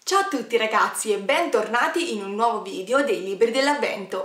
Ciao a tutti ragazzi e bentornati in un nuovo video dei libri dell'avvento.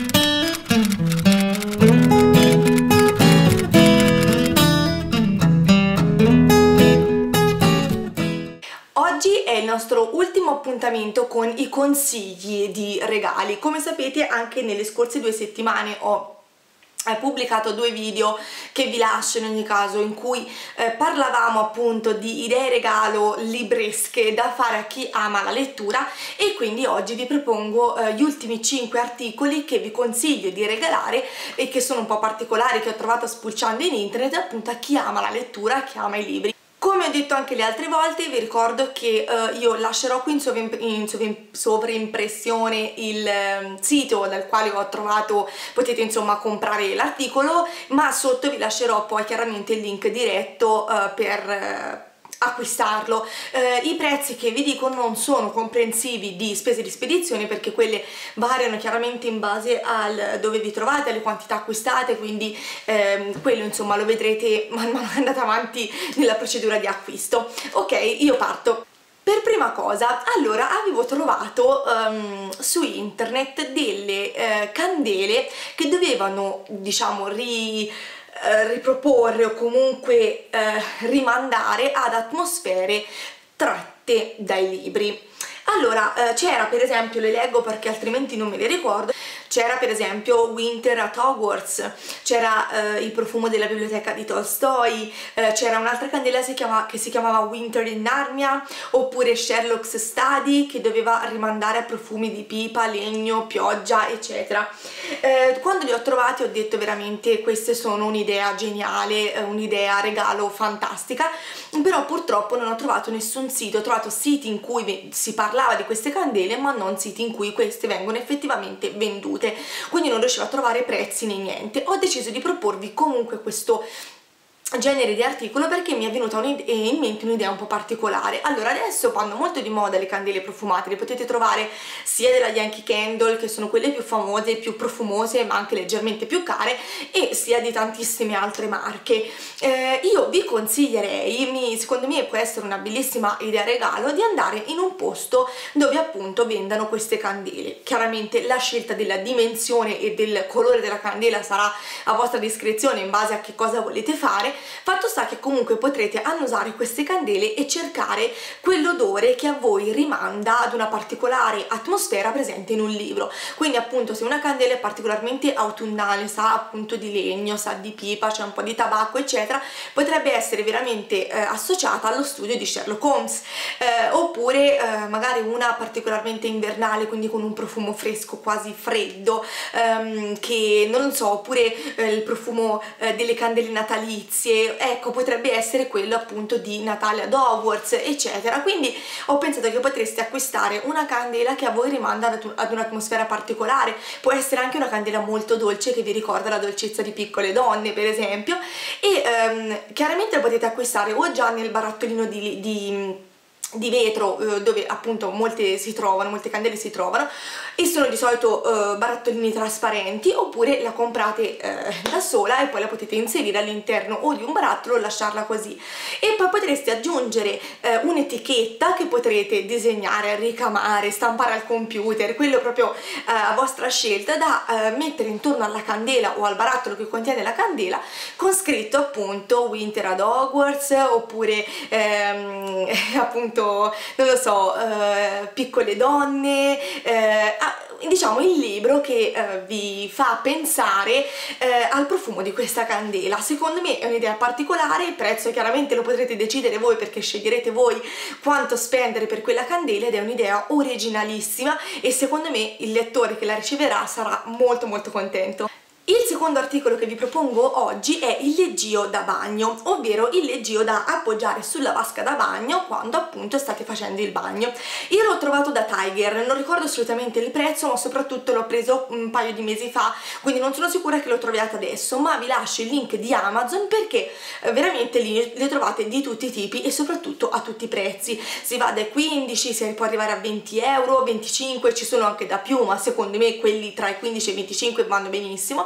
Oggi è il nostro ultimo appuntamento con i consigli di regali. Come sapete, anche nelle scorse 2 settimane ho pubblicato 2 video che vi lascio in ogni caso, in cui parlavamo appunto di idee regalo libresche da fare a chi ama la lettura, e quindi oggi vi propongo gli ultimi 5 articoli che vi consiglio di regalare e che sono un po' particolari, che ho trovato spulciando in internet, appunto a chi ama la lettura, a chi ama i libri. Come ho detto anche le altre volte, vi ricordo che io lascerò qui in sovraimpressione il sito dal quale ho trovato, potete insomma comprare l'articolo, ma sotto vi lascerò poi chiaramente il link diretto per acquistarlo. I prezzi che vi dico non sono comprensivi di spese di spedizione, perché quelle variano chiaramente in base al dove vi trovate, alle quantità acquistate, quindi quello insomma lo vedrete man mano che andate avanti nella procedura di acquisto. Ok, io parto. Per prima cosa, allora, avevo trovato su internet delle candele che dovevano, diciamo, riproporre o comunque rimandare ad atmosfere tratte dai libri. Allora, c'era per esempio, le leggo perché altrimenti non me le ricordo, c'era per esempio Winter at Hogwarts, c'era il profumo della biblioteca di Tolstoi, c'era un'altra candela che si chiamava Winter in Narnia, oppure Sherlock's Study, che doveva rimandare a profumi di pipa, legno, pioggia, eccetera. Quando li ho trovati ho detto veramente queste sono un'idea geniale, un'idea regalo fantastica, però purtroppo non ho trovato nessun sito, ho trovato siti in cui si parlava di queste candele ma non siti in cui queste vengono effettivamente vendute, quindi non riuscivo a trovare prezzi né niente. Ho deciso di proporvi comunque questo genere di articolo perché mi è venuta in mente un'idea un po' particolare. Allora, adesso vanno molto di moda le candele profumate, le potete trovare sia della Yankee Candle, che sono quelle più famose, più profumose ma anche leggermente più care, e sia di tantissime altre marche. Io vi consiglierei, secondo me può essere una bellissima idea regalo, di andare in un posto dove appunto vendano queste candele. Chiaramente la scelta della dimensione e del colore della candela sarà a vostra discrezione in base a che cosa volete fare. Fatto sta che comunque potrete annusare queste candele e cercare quell'odore che a voi rimanda ad una particolare atmosfera presente in un libro. Quindi appunto, se una candela è particolarmente autunnale, sa appunto di legno, sa di pipa, c'è un po' di tabacco eccetera, potrebbe essere veramente associata allo studio di Sherlock Holmes, oppure magari una particolarmente invernale, quindi con un profumo fresco, quasi freddo, che non lo so, oppure il profumo delle candele natalizie, ecco, potrebbe essere quello appunto di Natale ad Hogwarts eccetera. Quindi ho pensato che potreste acquistare una candela che a voi rimanda ad un'atmosfera particolare. Può essere anche una candela molto dolce che vi ricorda la dolcezza di Piccole Donne per esempio, e chiaramente la potete acquistare o già nel barattolino di vetro dove appunto molte candele si trovano, e sono di solito barattolini trasparenti, oppure la comprate da sola e poi la potete inserire all'interno o di un barattolo o lasciarla così. E poi potreste aggiungere un'etichetta che potrete disegnare, ricamare, stampare al computer, quello proprio a vostra scelta, da mettere intorno alla candela o al barattolo che contiene la candela, con scritto appunto Winter at Hogwarts, oppure appunto non lo so, Piccole Donne, diciamo il libro che vi fa pensare al profumo di questa candela. Secondo me è un'idea particolare, il prezzo chiaramente lo potrete decidere voi, perché sceglierete voi quanto spendere per quella candela, ed è un'idea originalissima e secondo me il lettore che la riceverà sarà molto molto contento. Il secondo articolo che vi propongo oggi è il leggio da bagno, ovvero il leggio da appoggiare sulla vasca da bagno quando appunto state facendo il bagno. Io l'ho trovato da Tiger, non ricordo assolutamente il prezzo, ma soprattutto l'ho preso un paio di mesi fa, quindi non sono sicura che lo troviate adesso, ma vi lascio il link di Amazon perché veramente lì le trovate di tutti i tipi e soprattutto a tutti i prezzi. Si va dai 15, si può arrivare a 20 euro, 25, ci sono anche da più, ma secondo me quelli tra i 15 e i 25 vanno benissimo.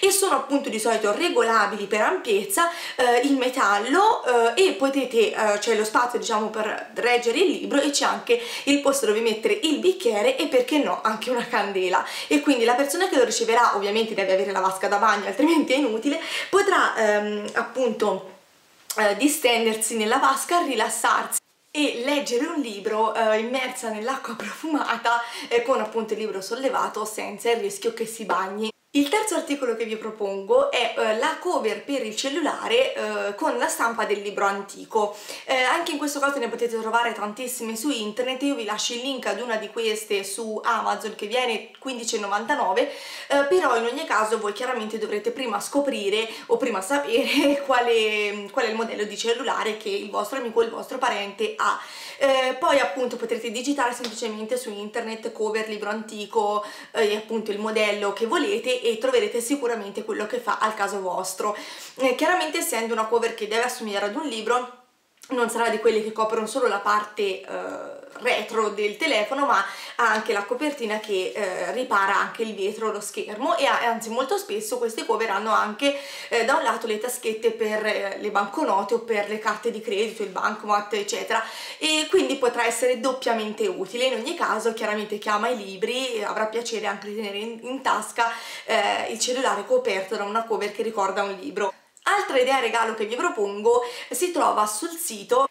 e sono appunto di solito regolabili per ampiezza, in metallo, e potete, c'è lo spazio diciamo per reggere il libro e c'è anche il posto dove mettere il bicchiere e perché no anche una candela, e quindi la persona che lo riceverà ovviamente deve avere la vasca da bagno altrimenti è inutile, potrà appunto distendersi nella vasca, rilassarsi e leggere un libro immersa nell'acqua profumata, con appunto il libro sollevato senza il rischio che si bagni. Il terzo articolo che vi propongo è la cover per il cellulare con la stampa del libro antico. Anche in questo caso ne potete trovare tantissime su internet, io vi lascio il link ad una di queste su Amazon che viene 15,99, però in ogni caso voi chiaramente dovrete prima scoprire o prima sapere qual è il modello di cellulare che il vostro amico o il vostro parente ha. Poi appunto potrete digitare semplicemente su internet cover libro antico e appunto il modello che volete e troverete sicuramente quello che fa al caso vostro. Chiaramente essendo una cover che deve assomigliare ad un libro, non sarà di quelle che coprono solo la parte retro del telefono, ma ha anche la copertina che ripara anche il vetro, lo schermo, e anzi molto spesso queste cover hanno anche da un lato le taschette per le banconote o per le carte di credito, il bancomat eccetera, e quindi potrà essere doppiamente utile. In ogni caso chiaramente chi ama i libri avrà piacere anche di tenere in tasca il cellulare coperto da una cover che ricorda un libro. Altra idea regalo che vi propongo si trova sul sito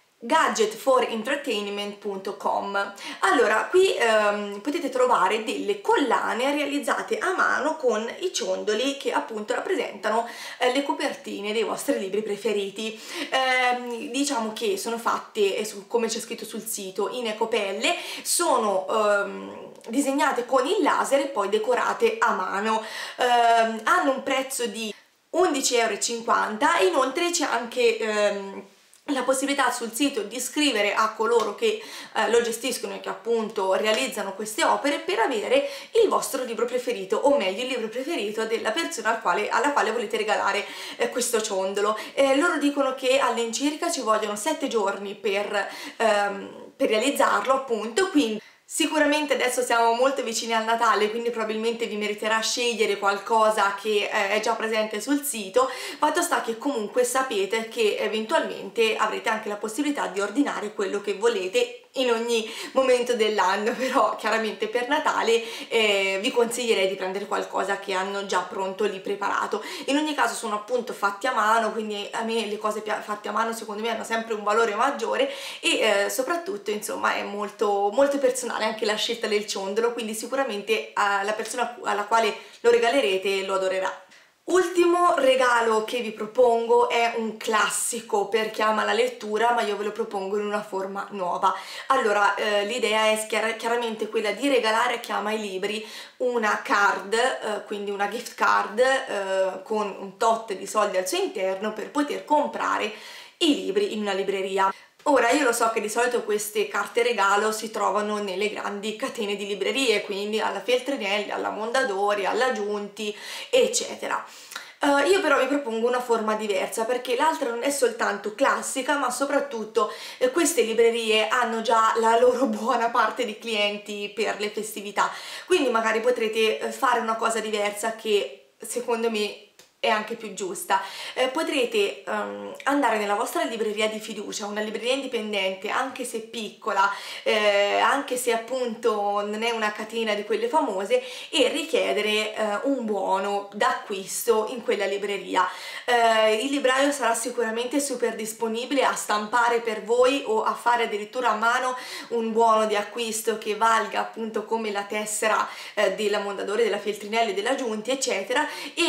gadgetforentertainment.com. Allora, qui potete trovare delle collane realizzate a mano con i ciondoli che appunto rappresentano le copertine dei vostri libri preferiti. Diciamo che sono fatte, come c'è scritto sul sito, in ecopelle, sono disegnate con il laser e poi decorate a mano. Hanno un prezzo di 11,50 €, e inoltre c'è anche la possibilità sul sito di scrivere a coloro che lo gestiscono e che appunto realizzano queste opere per avere il vostro libro preferito, o meglio il libro preferito della persona alla quale volete regalare questo ciondolo. Loro dicono che all'incirca ci vogliono 7 giorni per realizzarlo appunto, quindi sicuramente adesso siamo molto vicini al Natale, quindi probabilmente vi meriterà scegliere qualcosa che è già presente sul sito. Fatto sta che comunque sapete che eventualmente avrete anche la possibilità di ordinare quello che volete in ogni momento dell'anno, però chiaramente per Natale vi consiglierei di prendere qualcosa che hanno già pronto lì preparato. In ogni caso sono appunto fatti a mano, quindi a me le cose fatte a mano secondo me hanno sempre un valore maggiore e soprattutto insomma è molto, molto personale anche la scelta del ciondolo, quindi sicuramente la persona alla quale lo regalerete lo adorerà. Ultimo regalo che vi propongo è un classico per chi ama la lettura, ma io ve lo propongo in una forma nuova. Allora, l'idea è chiaramente quella di regalare a chi ama i libri una card, quindi una gift card con un tot di soldi al suo interno per poter comprare i libri in una libreria. Ora, io lo so che di solito queste carte regalo si trovano nelle grandi catene di librerie, quindi alla Feltrinelli, alla Mondadori, alla Giunti, eccetera. Io però vi propongo una forma diversa, perché l'altra non è soltanto classica, ma soprattutto queste librerie hanno già la loro buona parte di clienti per le festività, quindi magari potrete fare una cosa diversa che secondo me è anche più giusta. Potrete andare nella vostra libreria di fiducia, una libreria indipendente, anche se piccola, anche se appunto non è una catena di quelle famose, e richiedere un buono d'acquisto in quella libreria. Il libraio sarà sicuramente super disponibile a stampare per voi o a fare addirittura a mano un buono di acquisto che valga appunto come la tessera della Mondadori, della Feltrinelli, della Giunti eccetera,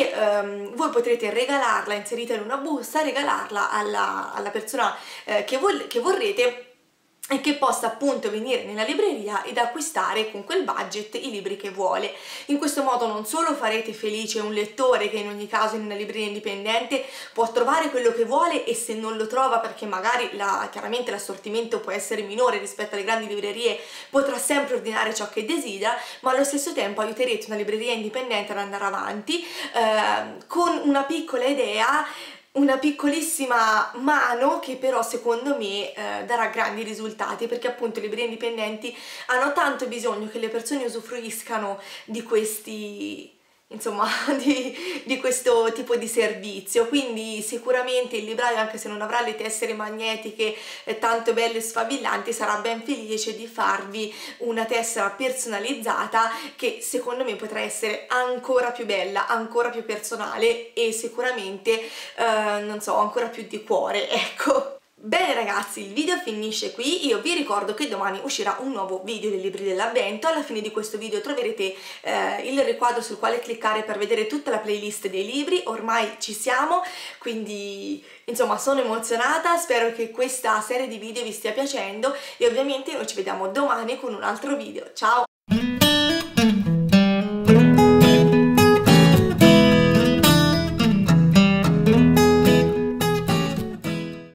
e voi potrete regalarla inserita in una busta, regalarla alla persona che vorrete, e che possa appunto venire nella libreria ed acquistare con quel budget i libri che vuole. In questo modo non solo farete felice un lettore che in ogni caso in una libreria indipendente può trovare quello che vuole, e se non lo trova perché magari chiaramente l'assortimento può essere minore rispetto alle grandi librerie, potrà sempre ordinare ciò che desidera, ma allo stesso tempo aiuterete una libreria indipendente ad andare avanti con una piccola idea, una piccolissima mano che però secondo me darà grandi risultati, perché appunto le librerie indipendenti hanno tanto bisogno che le persone usufruiscano di questi insomma di questo tipo di servizio, quindi sicuramente il libraio, anche se non avrà le tessere magnetiche tanto belle e sfavillanti, sarà ben felice di farvi una tessera personalizzata che secondo me potrà essere ancora più bella, ancora più personale e sicuramente non so, ancora più di cuore, ecco. Bene ragazzi, il video finisce qui. Io vi ricordo che domani uscirà un nuovo video dei libri dell'avvento. Alla fine di questo video troverete il riquadro sul quale cliccare per vedere tutta la playlist dei libri. Ormai ci siamo, quindi insomma sono emozionata, spero che questa serie di video vi stia piacendo e ovviamente noi ci vediamo domani con un altro video. Ciao!